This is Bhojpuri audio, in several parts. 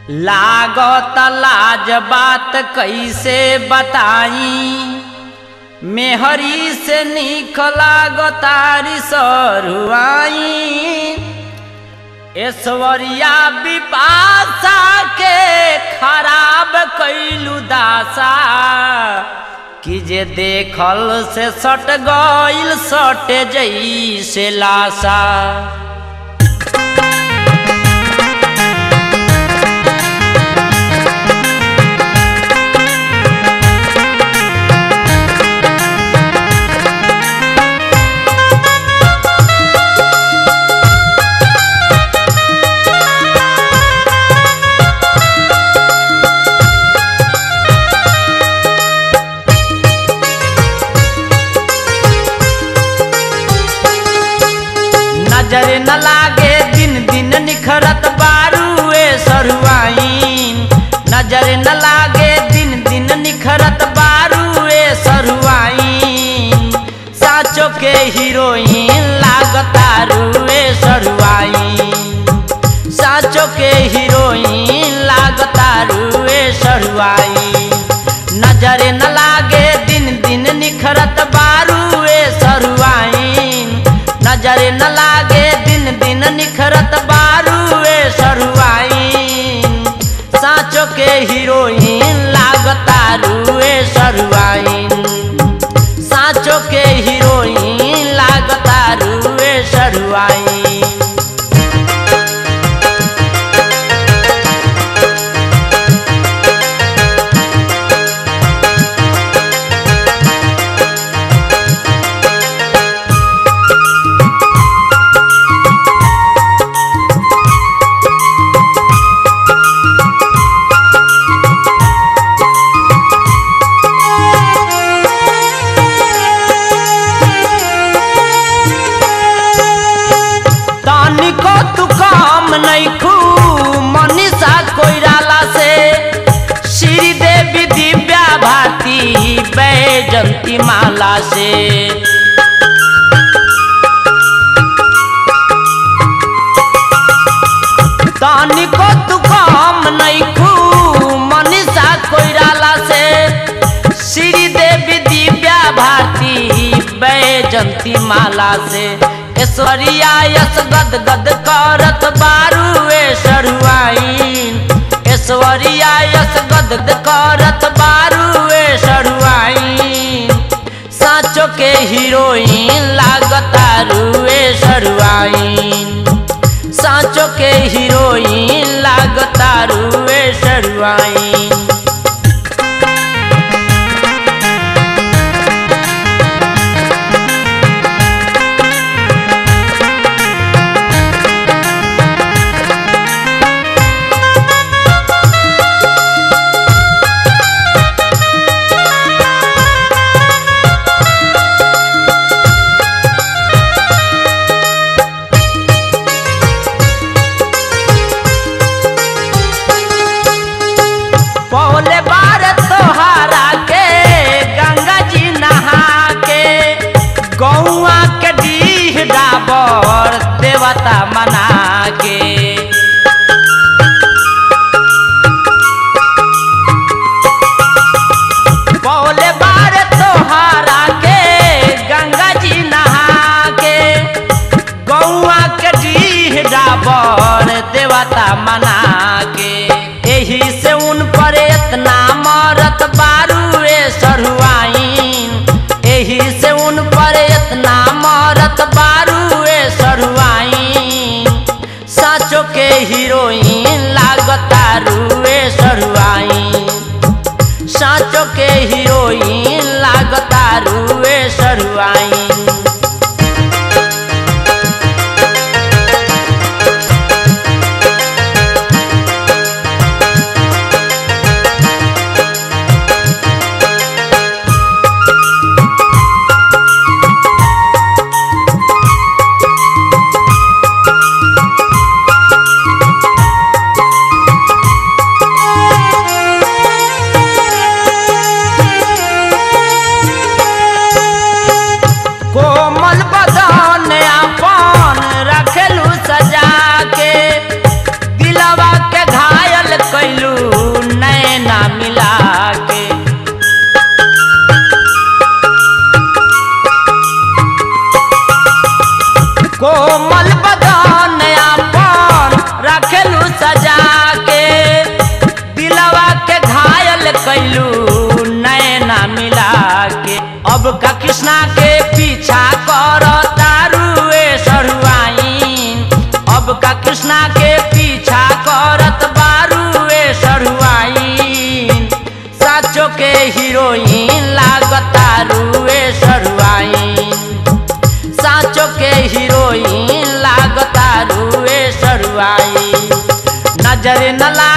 लागत लाज बात कैसे बताई, मेहरी से निक लागतारी सरुआई। ऐश्वर्या विपाशा के खराब कैलू दासा, कि जे देखल से सट गइल सटे जैसे लाशा। नजर न लागे दिन दिन निखरत बारूए सरुआइन, नजर न लागे दिन दिन निखरत बारूए सरुआइन। साचो के हीरोइन लागतारूए सरुआइन, साचो के हीरोइन लागतारूए सरुआइन। नजर न लागे दिन दिन निखरत बारूए सरुआइन, नजर न लागे दिन दिन निखरत बारूए सरुआइन। साचो के हीरोइन लागतारूए सरुआइन, साचो के हीरोइन लागतारूए सरुआइन। तनिको तू काम नइखू मनीषा कोइराला से, श्रीदेवी दिव्या भारती बैजंती माला से। तनिको तू काम नइखू मनीषा कोइराला से, श्रीदेवी दिव्या भारती बैजंती माला से। ऐश्वर्या यस गद गद करत बारूए सरुआइन, ऐश्वर्या यस गद गद करत बारूए सरुआइन। साचो के हीरोइन लागतारूए सरुआइन, साचो के हीरोइन लागतारूए सरुआइन।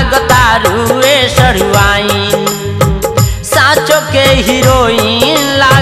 लागतारू ए सरुआइन साँचो के हीरोइन